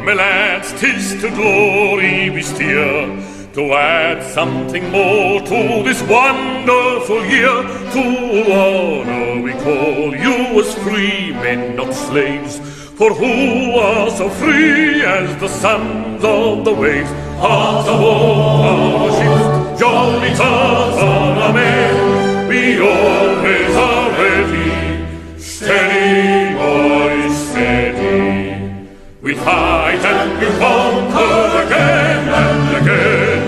my lads, 'tis to glory we steer, to add something more to this wonderful year. To honor we call you as free men, not slaves, for who are so free as the sons of the waves? Hearts of oak, our ships, jolly tars on our men, we always are ready. Steady, boys, steady. We'll fight and we'll conquer again and again.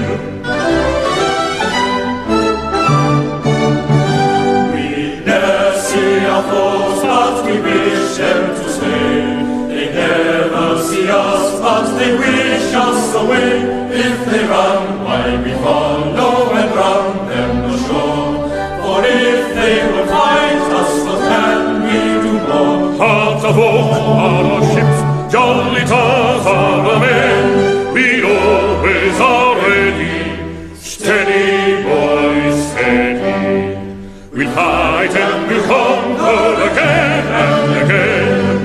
We never see our foes, but we wish them to stay. They never see us, but they wish us away. If they run while we follow and run them ashore, for if they will fight us, what can we do more? Hearts of oak are our ships, jolly tars are our men, we always are ready. Steady, boys, steady. We'll fight and we'll conquer again and again.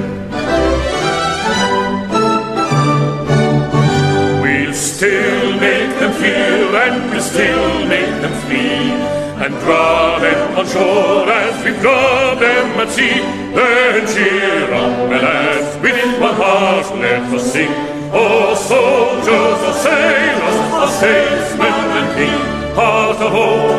We'll still make them feel and we'll still make them flee, and draw them on shore as we draw them at sea. Then cheer up, my lads, within one heart let us sing. Oh, soldiers, oh, sailors, oh, statesmen and king, heart of oak,